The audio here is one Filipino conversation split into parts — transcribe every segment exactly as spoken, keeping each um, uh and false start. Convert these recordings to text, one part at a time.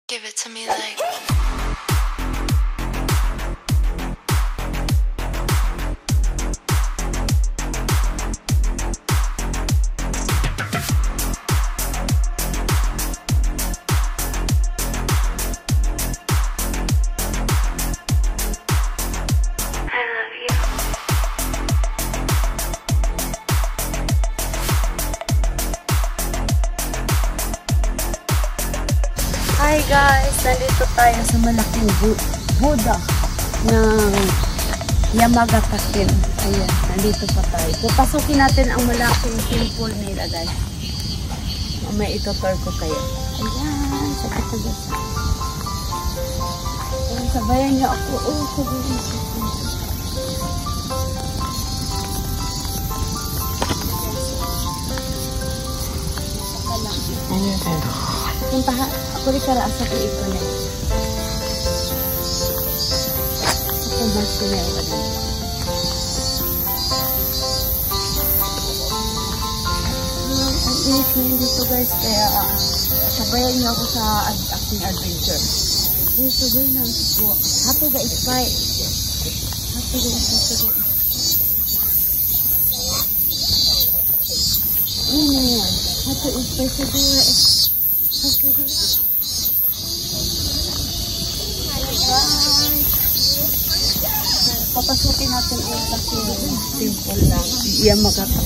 Give it to me like. Hi guys! Nandito tayo sa malaking bu Buddha ng Yamagata. Ayan, nandito pa tayo. Pupasukin natin ang malaking temple nila guys. May itutur ko kayo. Ayan, sakit-sakit. Ayan, sabayan niyo ako. Oh, sabayan niyo ako. Punta ako rin kara sa ito na yun. Ako mas pinayawa na yun. Ang init ngayon dito guys, kaya sabayan niyo ako sa ad aking adventure. Dito sabayan na ako. Happy guys, bye! Happy guys, bye! Ano na yan? Happy guys, bye sa duwa eh. Papasukin natin ang laking temple lang. Yamagata.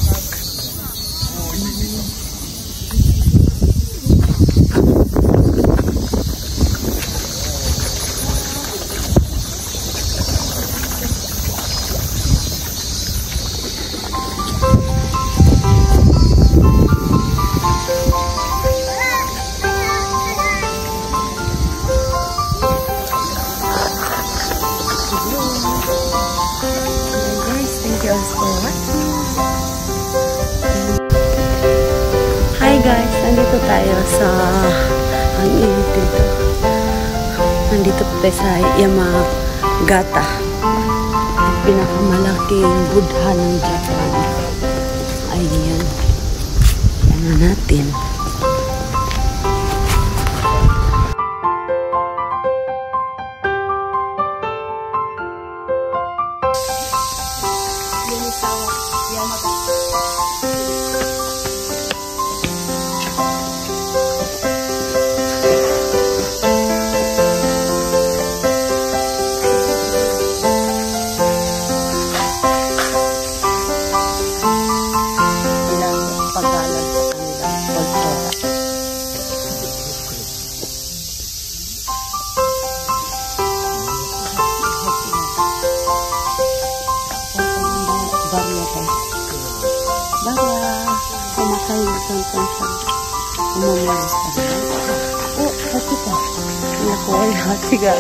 Hi guys, nandito tayo sa ang init dito. Nandito po tayo sa Yamagata, pinakamalaking Buddha ng Japan. Ayan, ano natin. Yonezawa, Yamagata. Oh, hati ka. Naku, ay hati ka.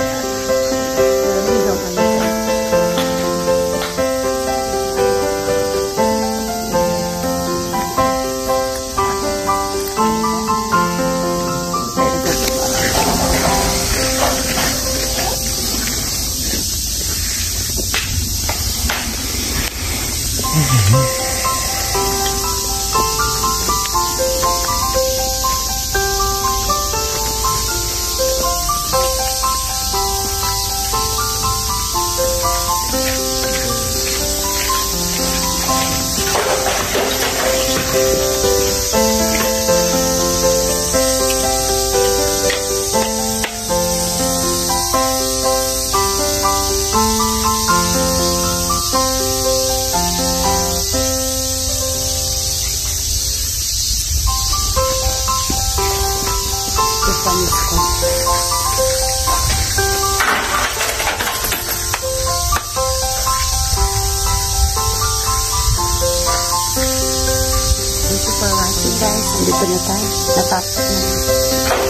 Dito na tayo. Natapos na.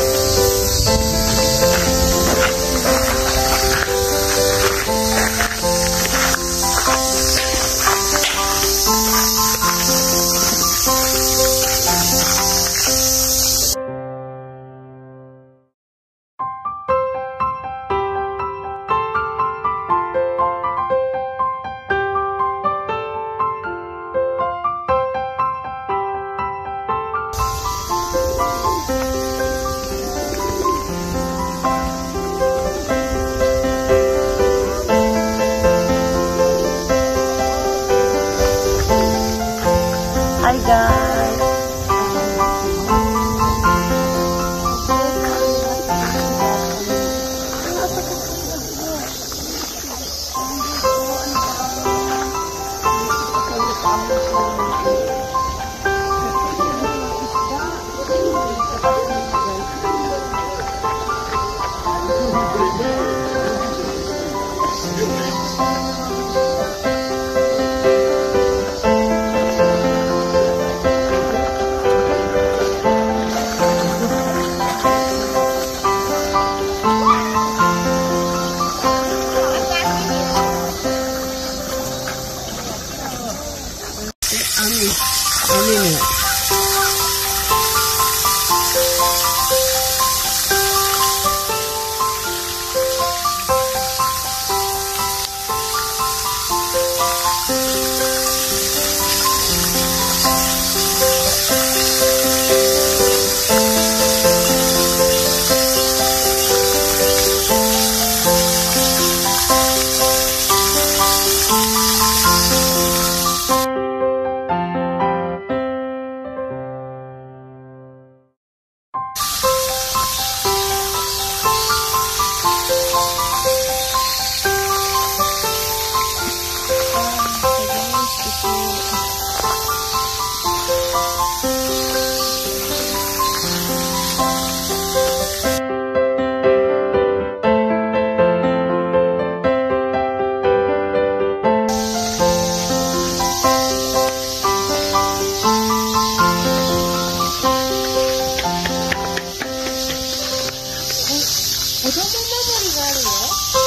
子供守りがあるよ。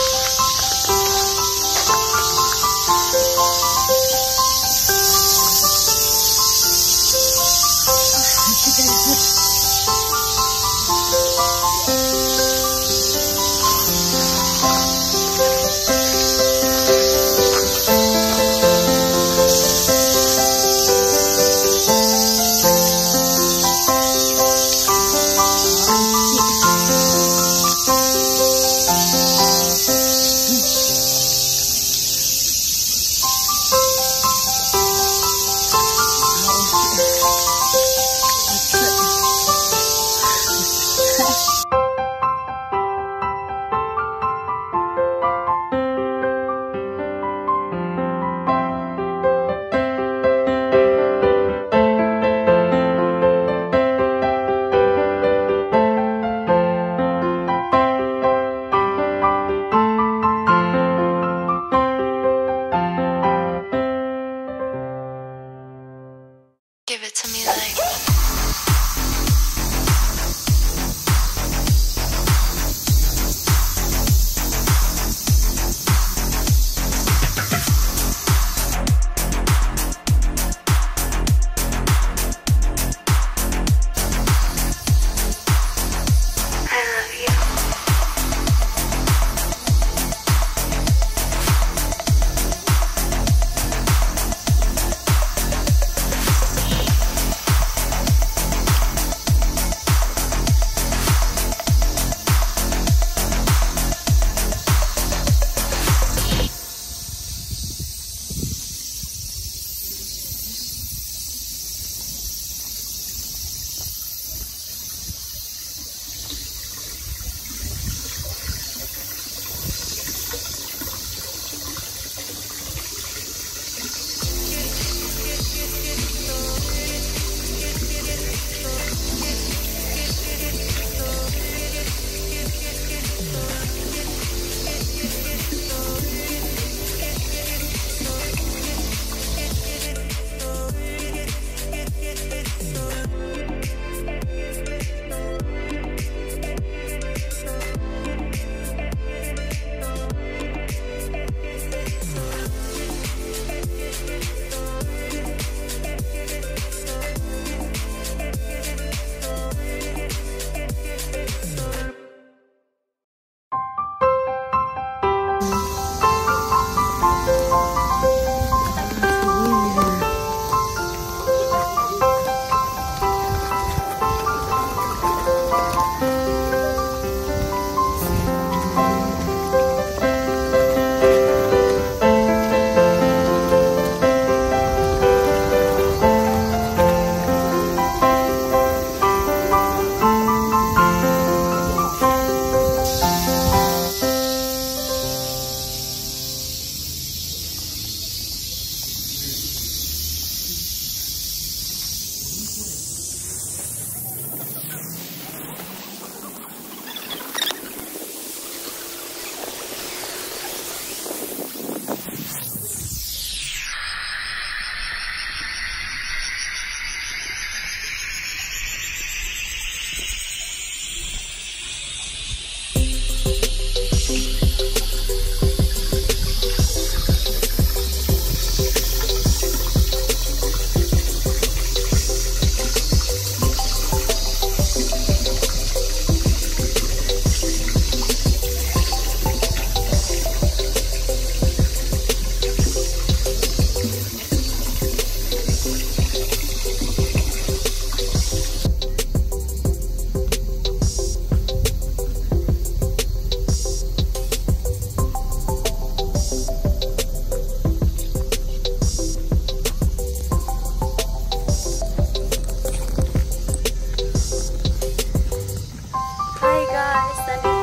Give it to me like Hi guys,